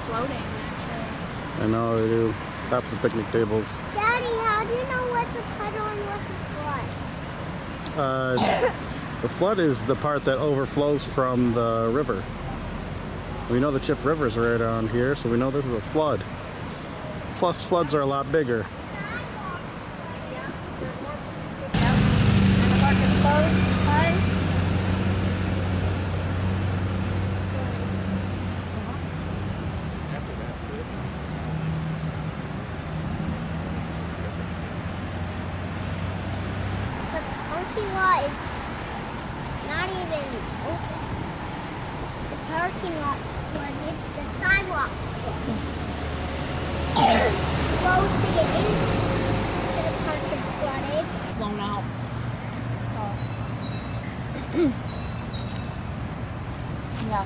floating, actually. I know they do. Half the picnic tables. Daddy, how do you know what's a puddle and what's a flood? The flood is the part that overflows from the river. We know the Chippewa River is right around here, so we know this is a flood. Plus, floods are a lot bigger. And the park is closed because the parking lot is not even open. The parking lot's flooded. The sidewalk's flooded. Road to get into the park is flooded. blown out. So, yeah.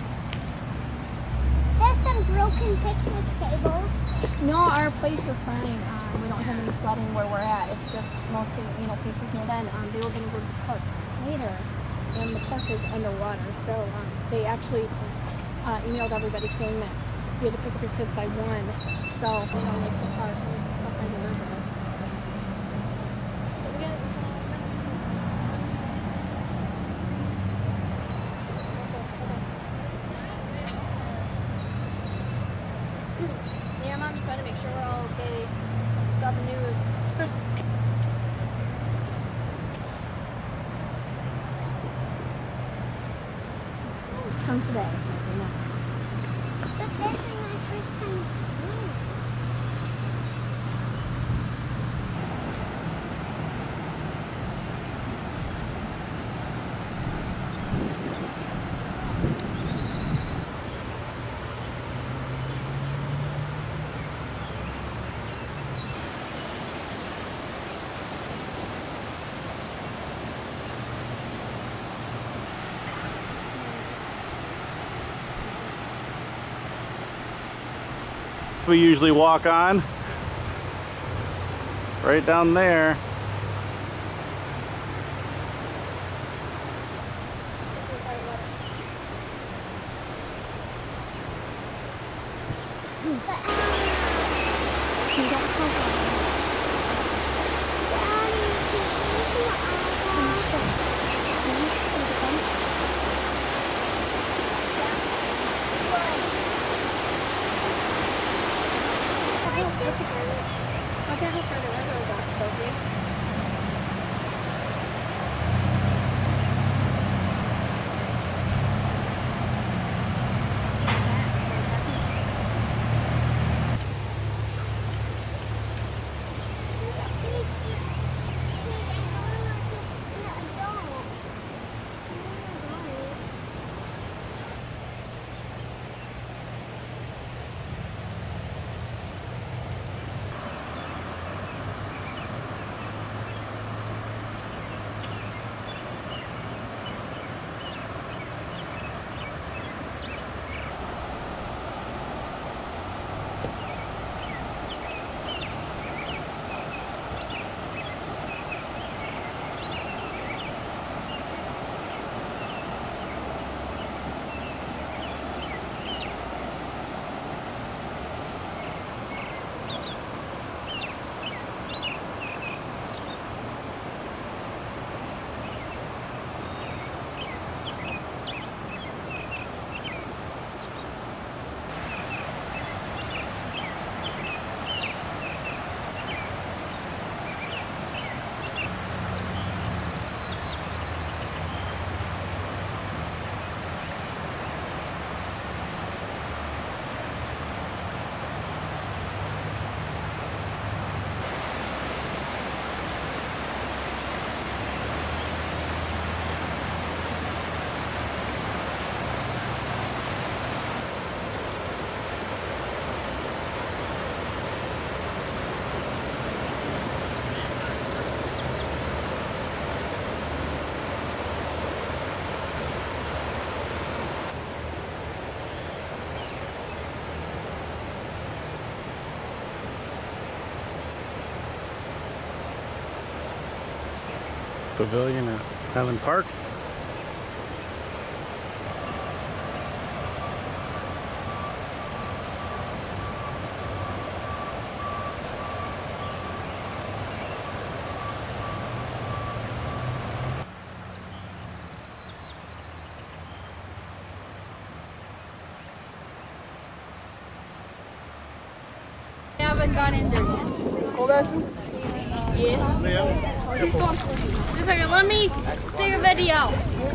There's some broken picnic tables. No, our place is fine. We don't have any flooding where we're at. It's just mostly, pieces near the end. They were going to go to the park later, and the park is underwater. So they actually emailed everybody saying that you had to pick up your kids by 1. So they don't like the park and stuff by the river. But we got Yeah, Mom just wanted to make sure we're all okay. We saw the news. Come today, so you know. But this is my first time doing it. We usually walk on right down there. Look at how far the river is out, Sophie. Pavilion at Highland Park. haven't gone in there yet. Yeah. Just a second, let me take a video.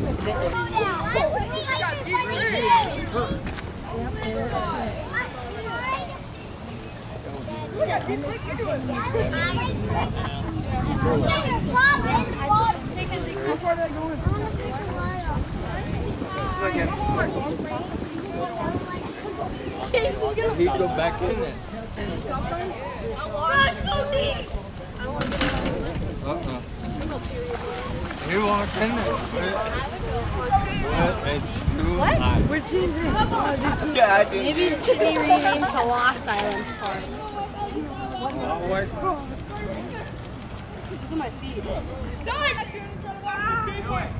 He go back in there. That's so neat. He walked in there. What? We're choosing. Maybe it should be renamed to Lost Island Park. Look at my feet.